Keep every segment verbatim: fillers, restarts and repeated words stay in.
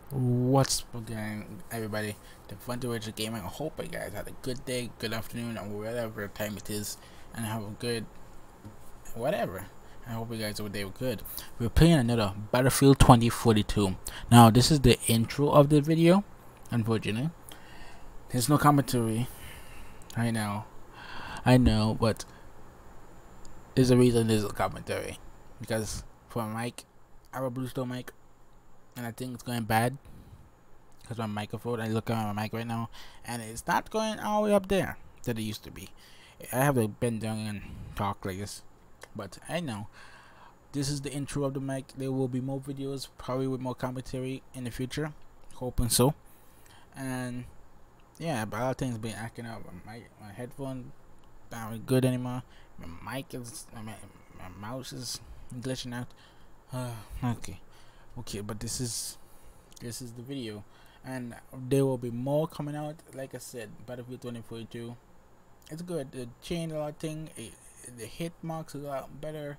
What's up, gang, everybody? The Frontier Richard Gaming. I hope you guys had a good day, good afternoon, or whatever time it is, and have a good whatever. I hope you guys over there were good. We're playing another Battlefield twenty forty-two. Now, this is the intro of the video. Unfortunately, there's no commentary. I know, I know, but there's a reason there's a commentary because for a mic, I have a Bluetooth mic, and I think it's going bad. Because my microphone, I look at my mic right now, and it's not going all the way up there that it used to be. I have to bend down and talk like this, but I know this is the intro of the mic. There will be more videos, probably with more commentary in the future, hoping so. And yeah, but a lot of things been acting up. My my headphone not good anymore. My mic is, my, my mouse is glitching out. Uh, okay, okay, but this is this is the video. And there will be more coming out. Like I said, Battlefield twenty forty-two, it's good. It changed a lot of things. The hit marks is a lot better.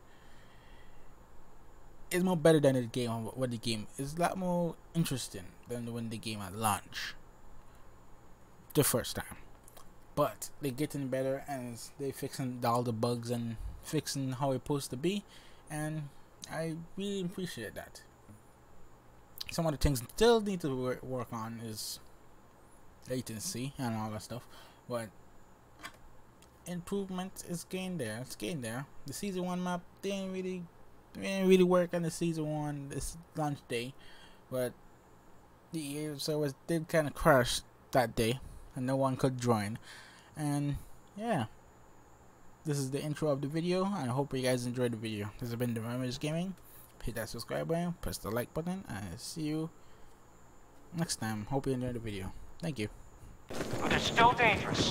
It's more better than the game. What the game is a lot more interesting than when the game at launch the first time. But they're getting better, and they're fixing all the bugs and fixing how it's supposed to be, and I really appreciate that. Some of the things still need to work, work on is latency and all that stuff, but improvement is getting there. It's getting there. The season one map didn't really didn't really work on the season one this launch day, but the servers did kind of crash that day, and no one could join. And yeah, this is the intro of the video. I hope you guys enjoyed the video. This has been the Memories Gaming. Hit that subscribe button, press the like button, and I'll see you next time. Hope you enjoyed the video. Thank you. But it's still dangerous.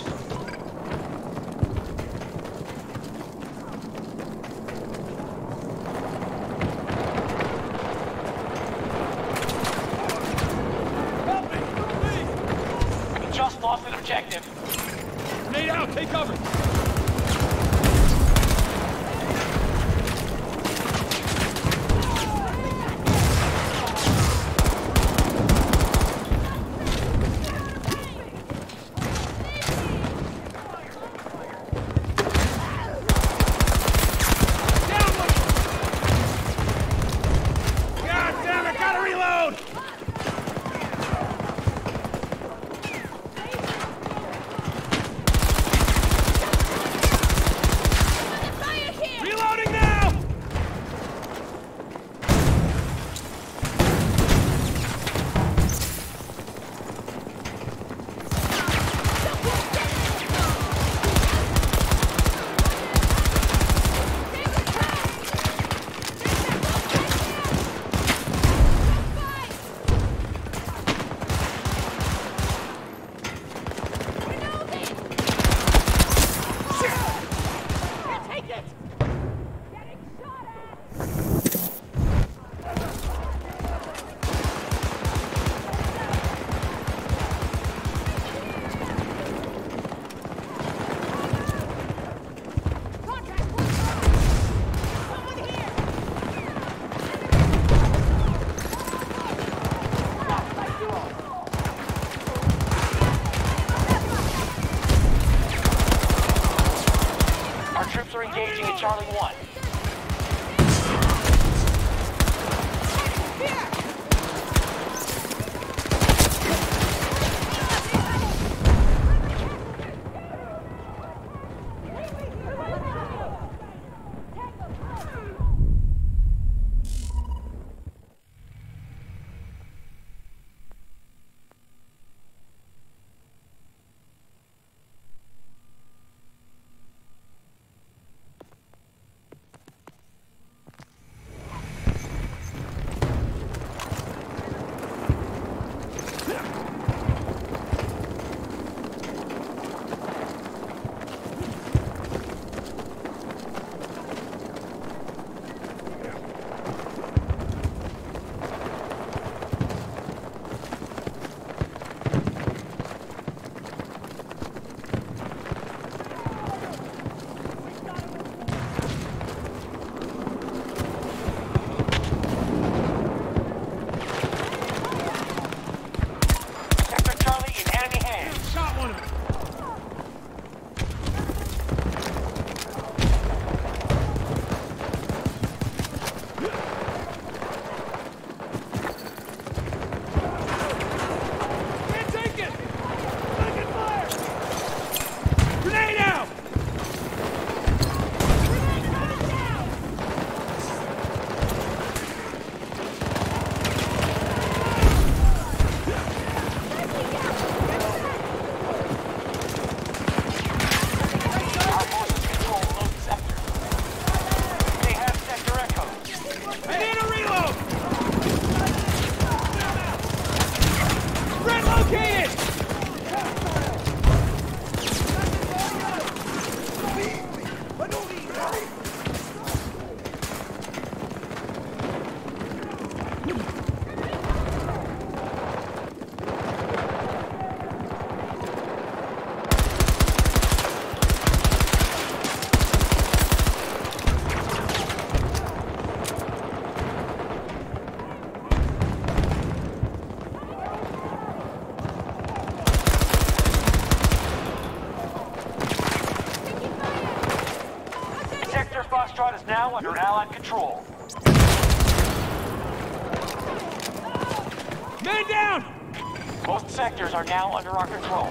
Help me! Help me! We just lost an objective. Grenade out! Take cover! now under Allied control. Man down! Most sectors are now under our control.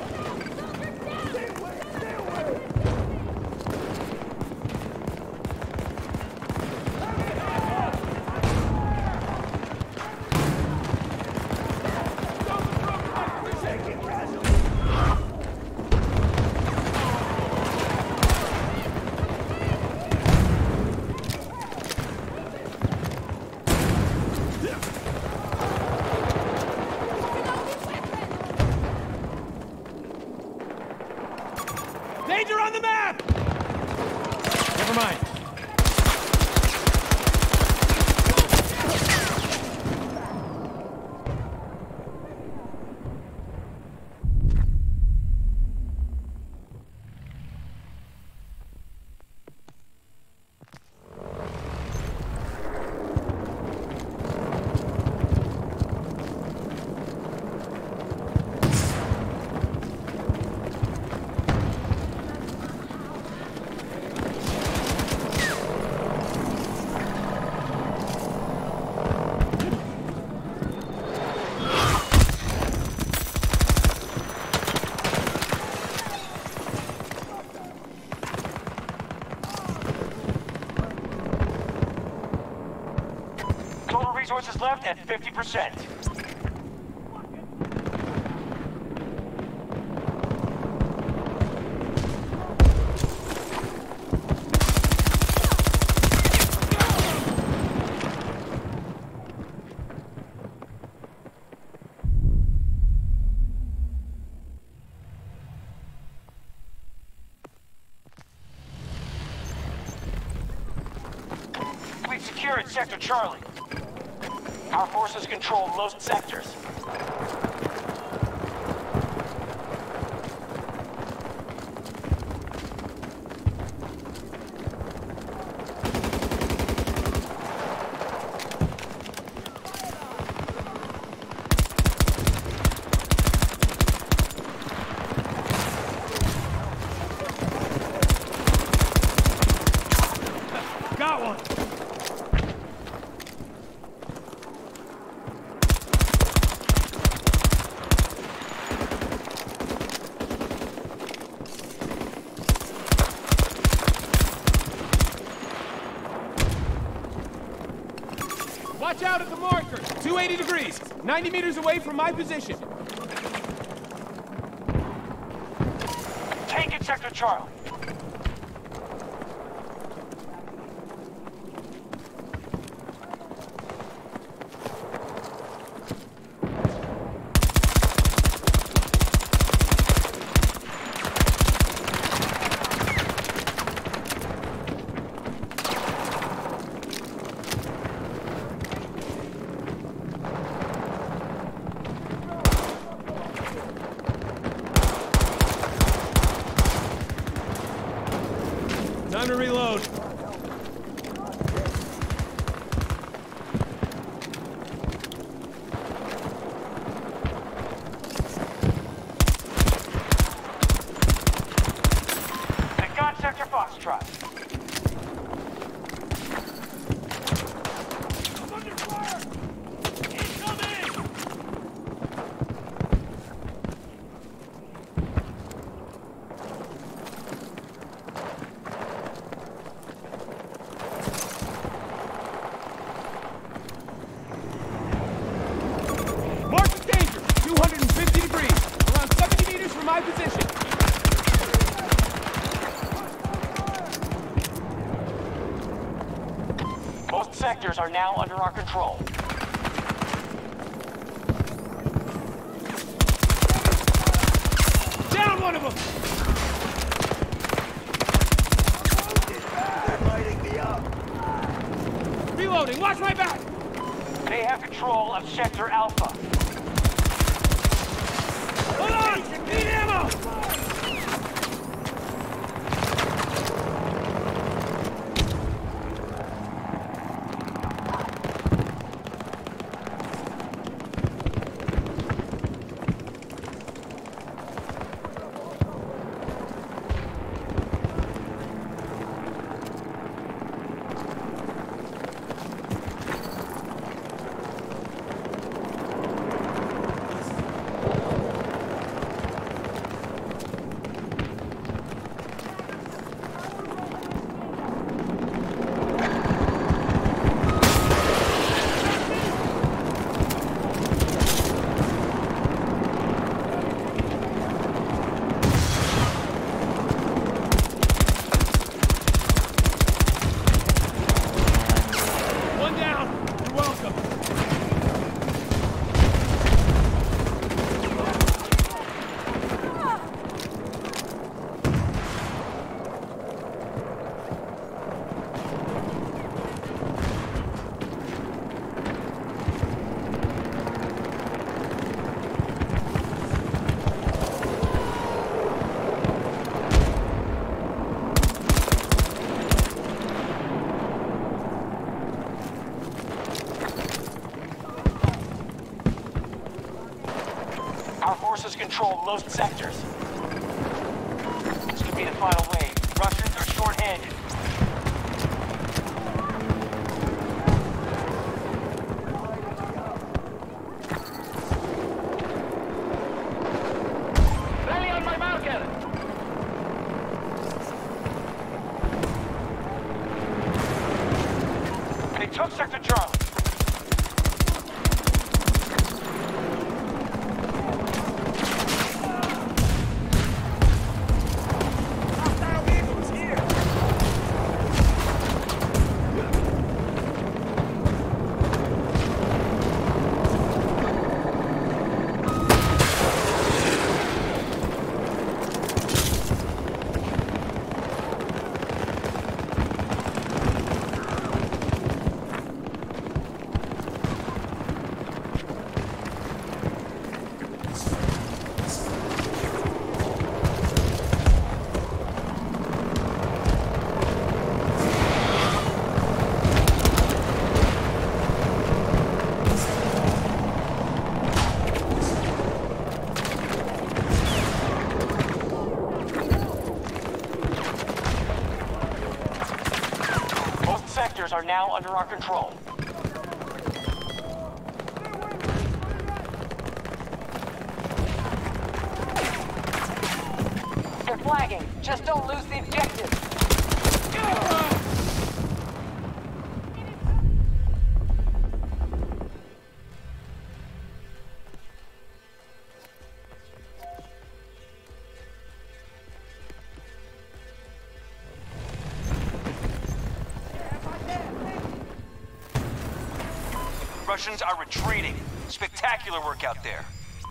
Danger on the map! Never mind. Resources left at fifty percent. We've secured Sector Charlie. Our forces control most sectors. Got one! Watch out at the marker! two eighty degrees, ninety meters away from my position. Take it, Sector Charlie. Time to reload. I got Sector Foxtrot. I'm under fire! Incoming! My position. Most sectors are now under our control. Down one of them! They're lighting me up. Reloading, watch my back! They have control of Sector Alpha. Hold on! Need ammo! Our forces control most sectors. This could be the final wave. Russians are short-handed. Rally on my marker! They took Sector Charlie. Sectors are now under our control. They're flagging. Just don't lose the objective. Russians are retreating. Spectacular work out there.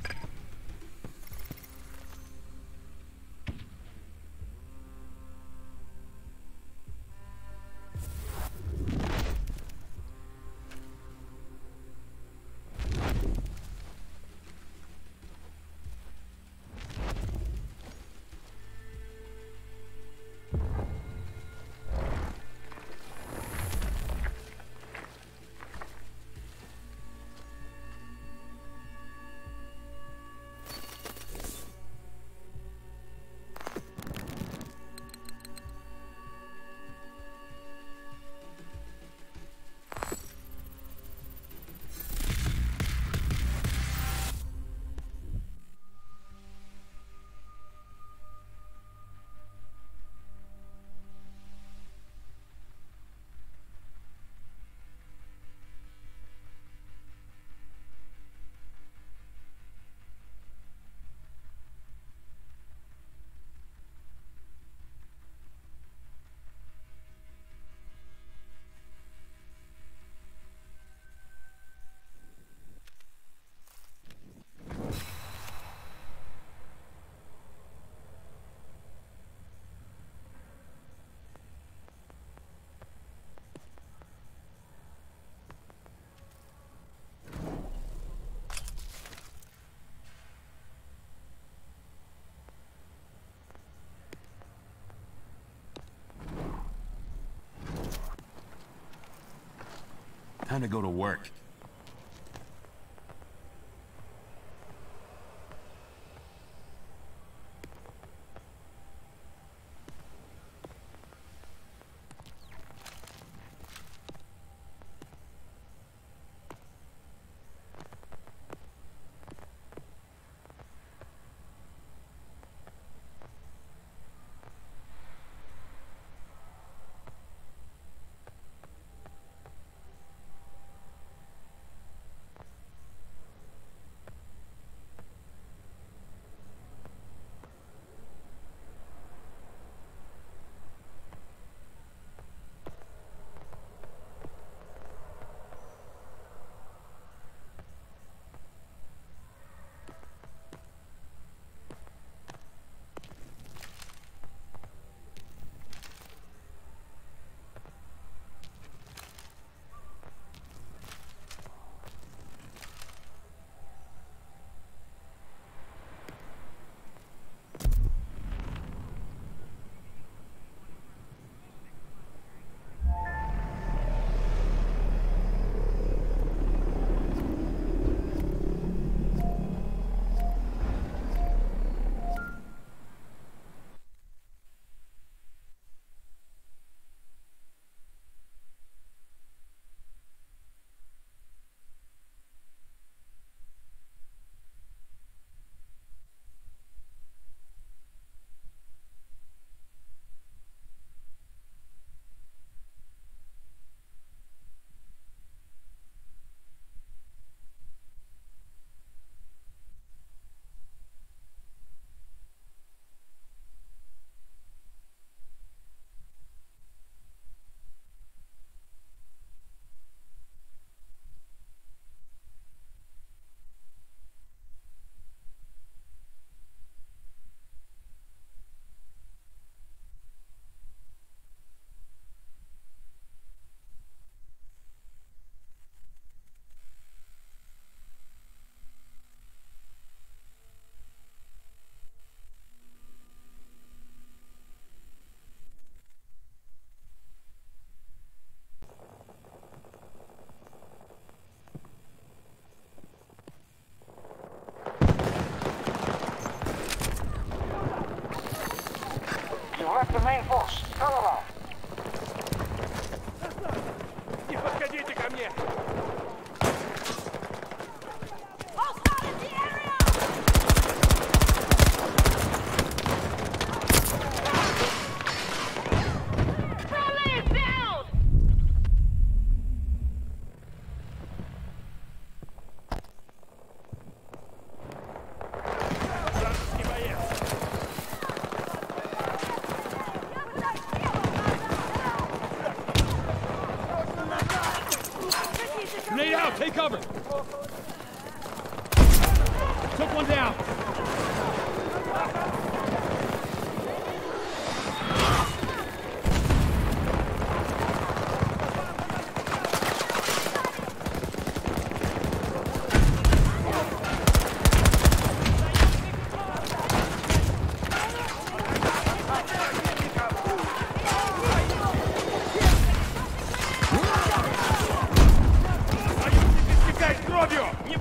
Time to go to work. The main force. Turn around. Не подходите ко мне! Grenade out! Take cover! Took one down! Кровью! Не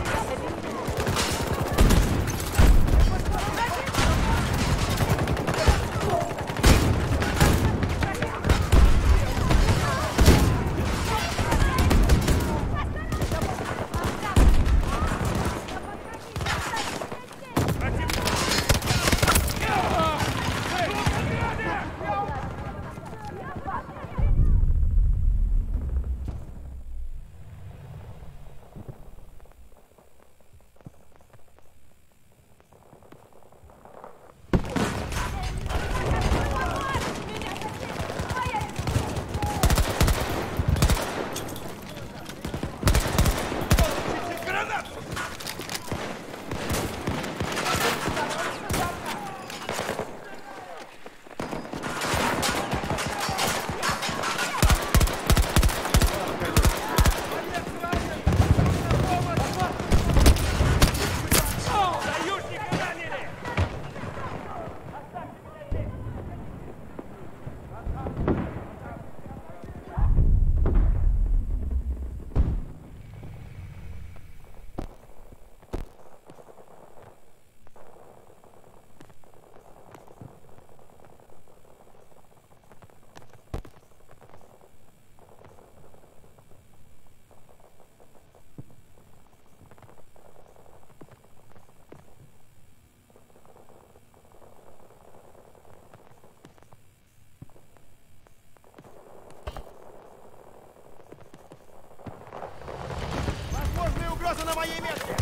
угроза на моей метке!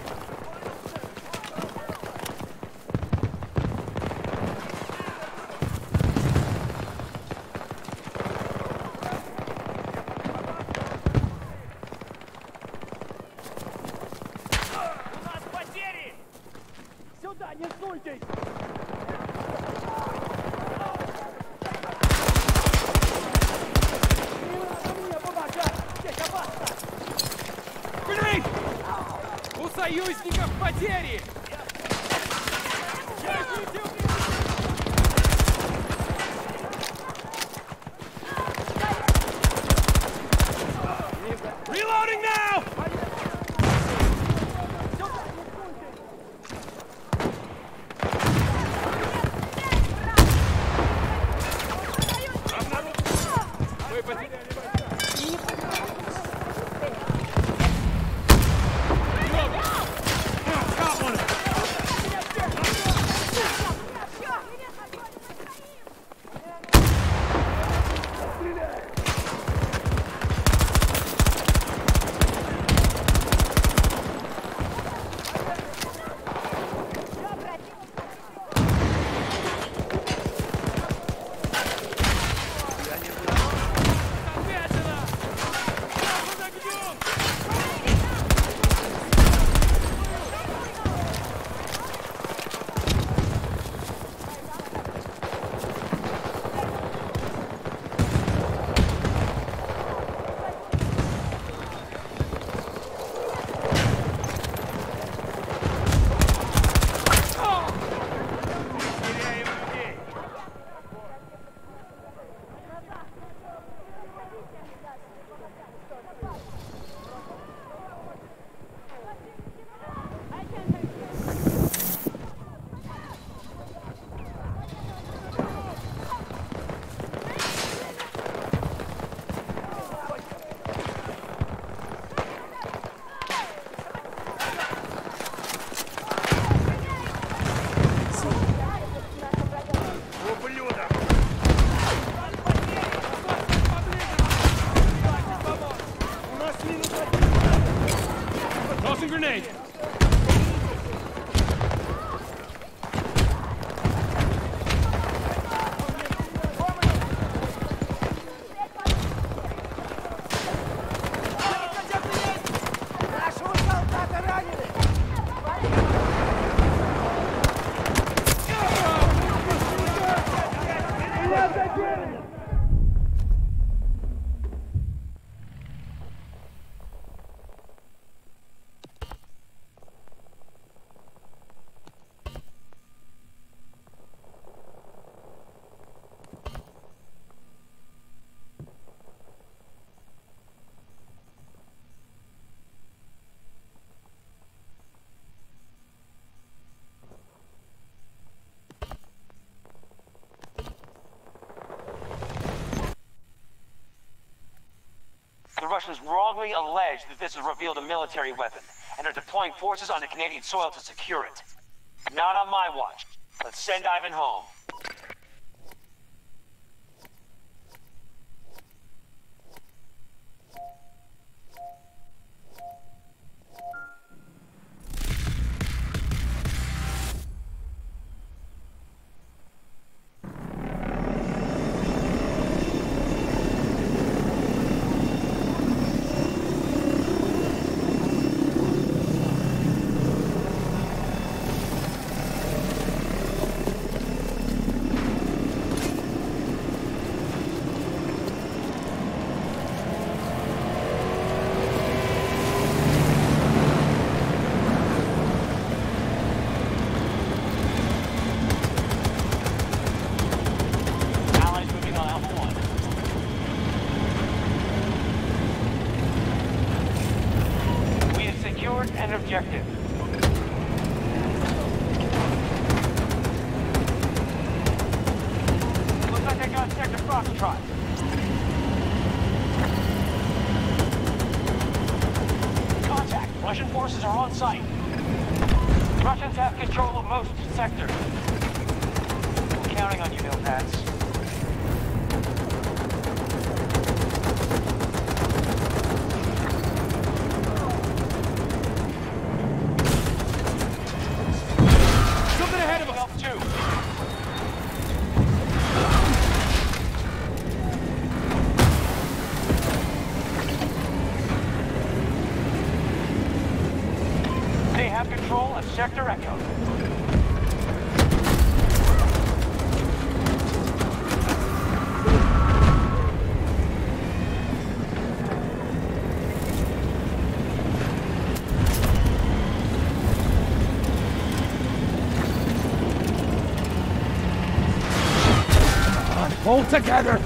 У нас потери! Сюда, не суйтесь! У союзников потери! Reloading now! Мы потеряли. Got one. Russians wrongly allege that this has revealed a military weapon and are deploying forces onto Canadian soil to secure it. Not on my watch. Let's send Ivan home. An objective. Looks like they got Sector Foxtrot. Contact. Russian forces are on site. Russians have control of most sectors. I'm counting on you, Notepads. Have control of Sector Echo. Hold together!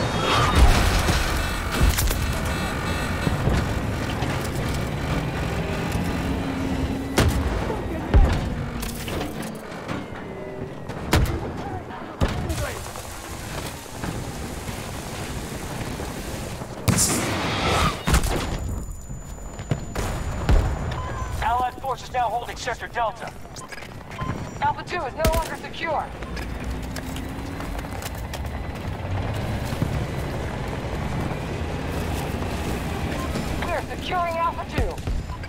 Allied forces now holding Sector Delta. Alpha two is no longer secure. We're securing Alpha two.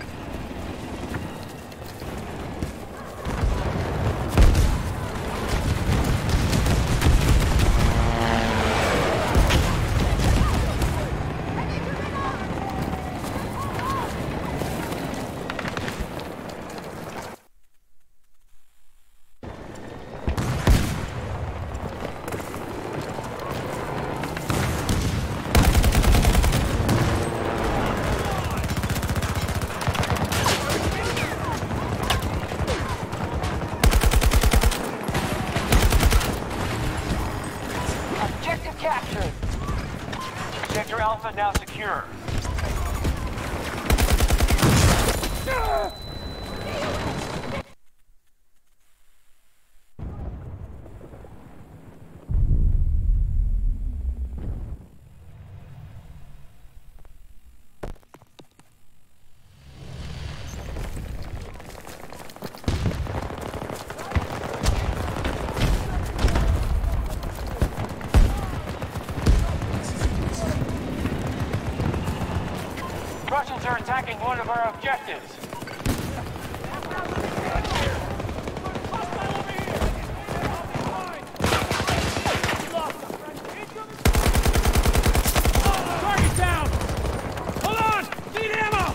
Captured. Sector Alpha now secure. Russians are attacking one of our objectives. Target down! Hold on! Need ammo!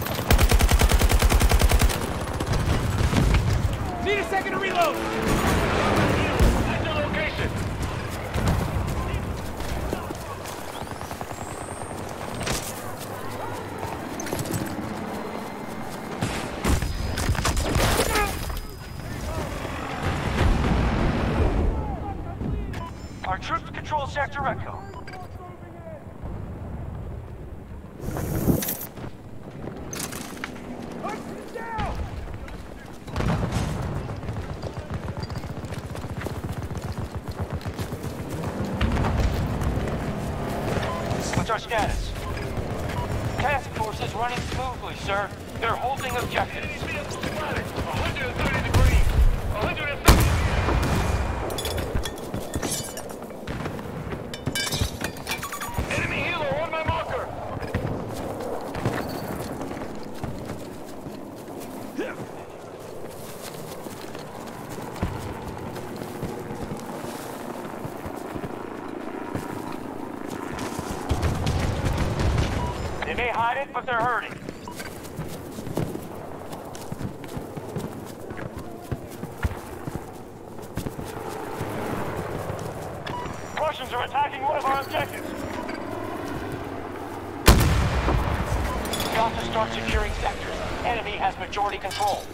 Need a second to reload! That's your location. Our troops control Sector Echo. What's our status? is running smoothly, sir. They're holding objectives. one hundred thirty degrees. one hundred thirty. Enemy helo on my marker. They may hide it, but they're hurting. Russians are attacking one of our objectives. Got to start securing sectors. Enemy has majority control.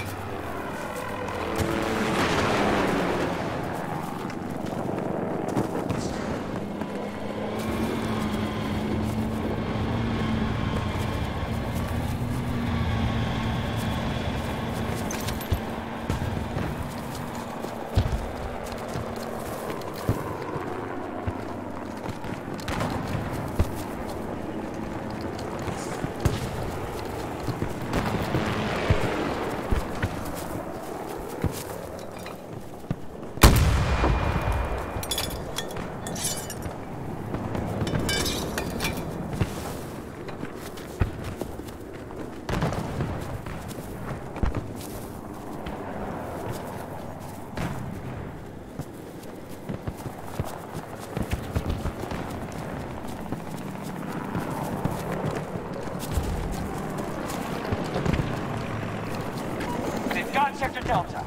Got Sector Delta.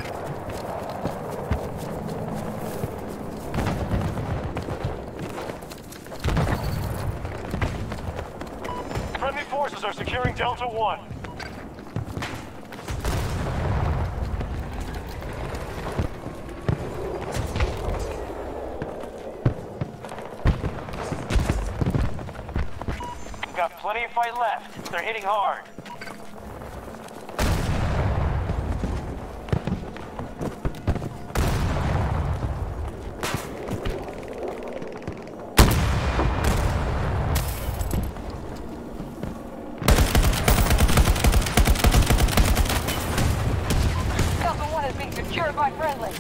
Friendly forces are securing Delta One. We've got plenty of fight left. They're hitting hard. Secured by friendlies.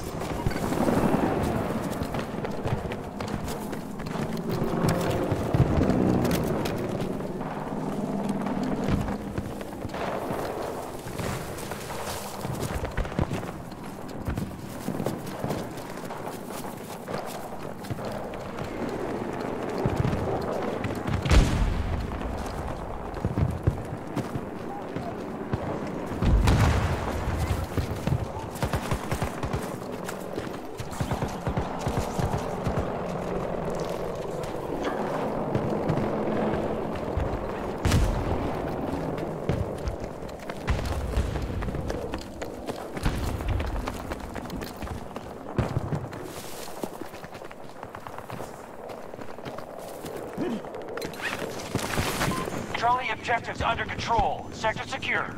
Charlie objectives under control. Sector secure.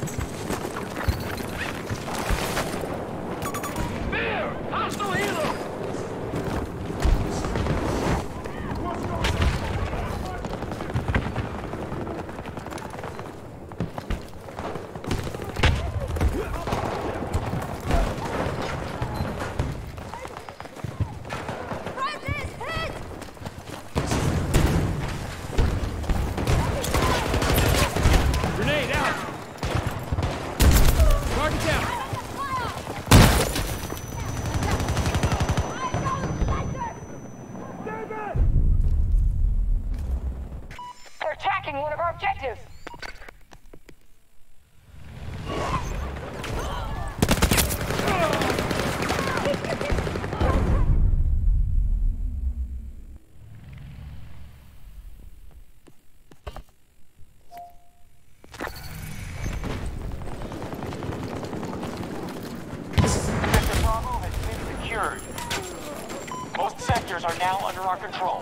Bear! Hostile helo! Grenade out! Target down! They're attacking one of our objectives. Sector Bravo has been secured. Most sectors are now under our control.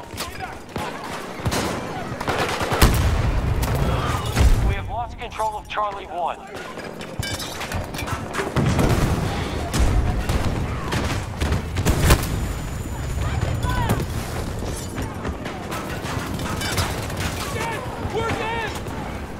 We have lost control of Charlie One. We're dead!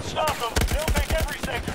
Stop them. They'll take every sector.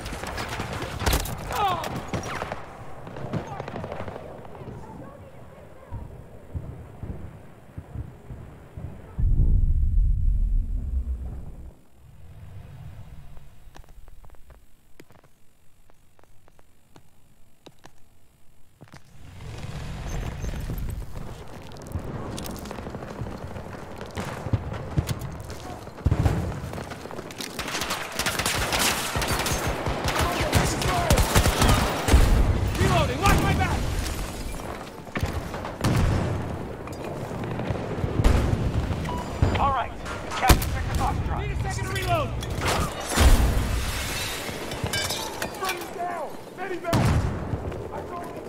Reloading! Watch my back! All right. Captain Victor Foxtrot. Need a second to reload! Running down! Steady back! I told you.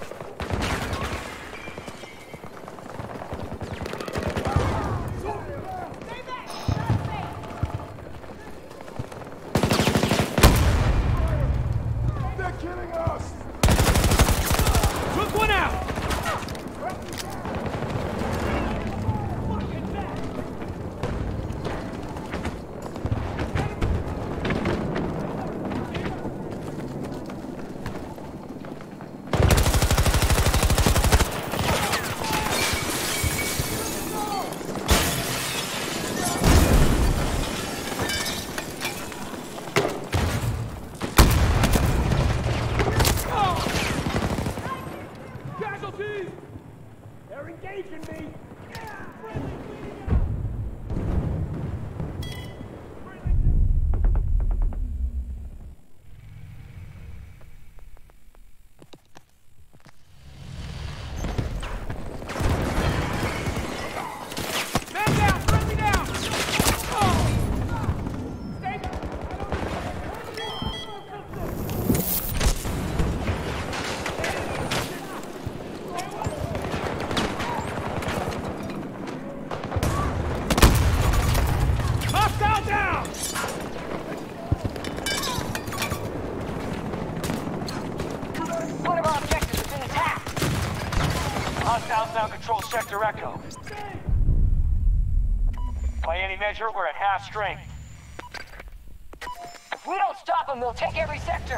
They're killing us! Took one out! Casualties! They're engaging me! Man down! Friendly down! Oh! Stay down! Hostile down! One of our objectives has been attacked. Hostiles now control Sector Echo. By any measure, we're at half strength. If we don't stop them, they'll take every sector.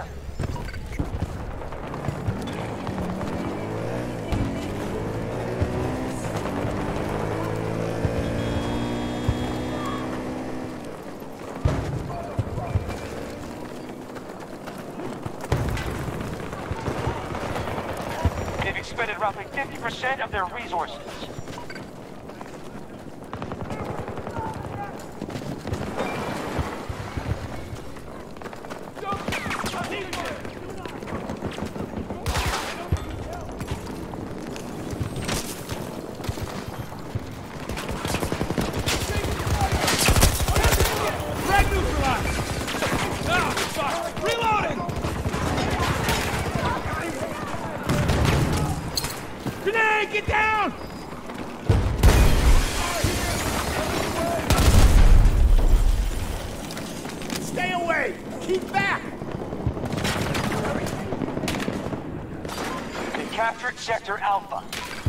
They've expended roughly fifty percent of their resources. Frag neutralized! Ah, fuck! Reloading! Grenade! Get down! Stay away! Keep back! They captured Sector Alpha.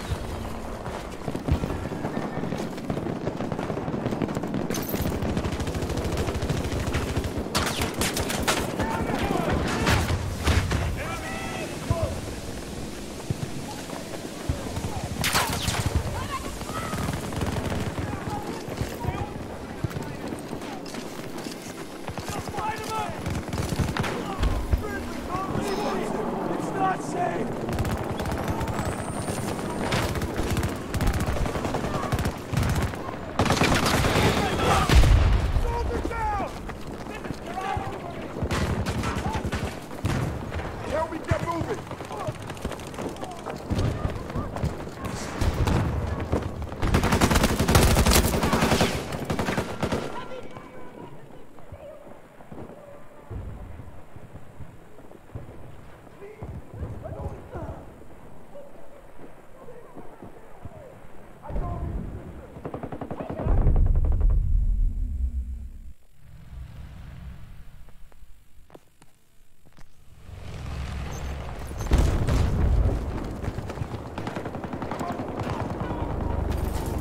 It's not safe! Soldier down! Help me get moving!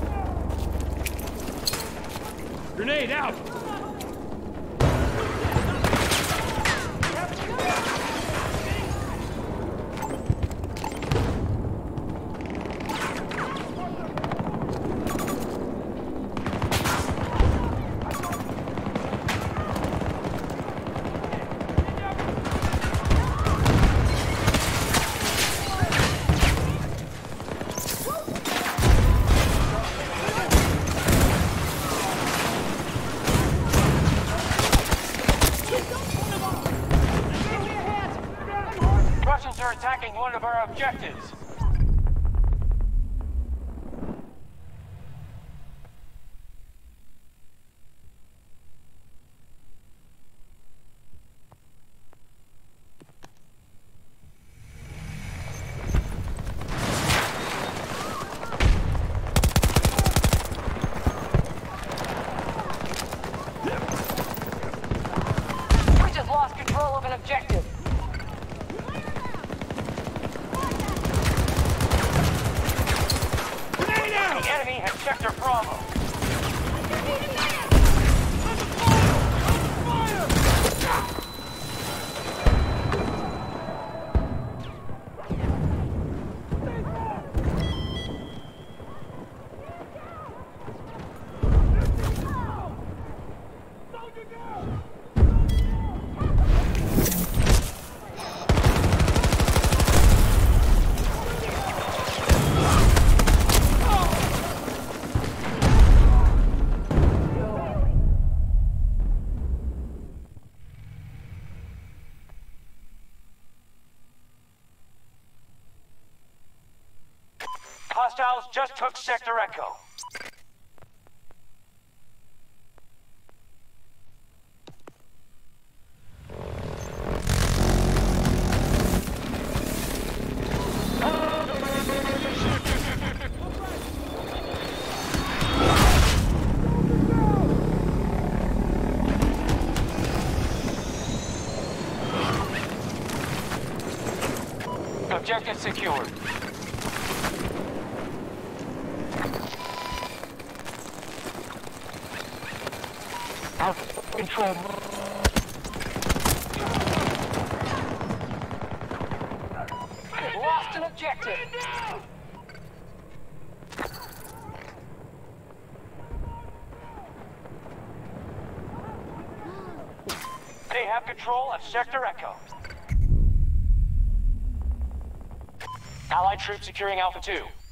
Grenade out! attacking one of our objectives. We just lost control of an objective. The enemy has sector Bravo. Hostiles just took Sector Echo. Objective secured. Out of control. Lost an objective. They have control of Sector Echo. Allied troops securing Alpha two.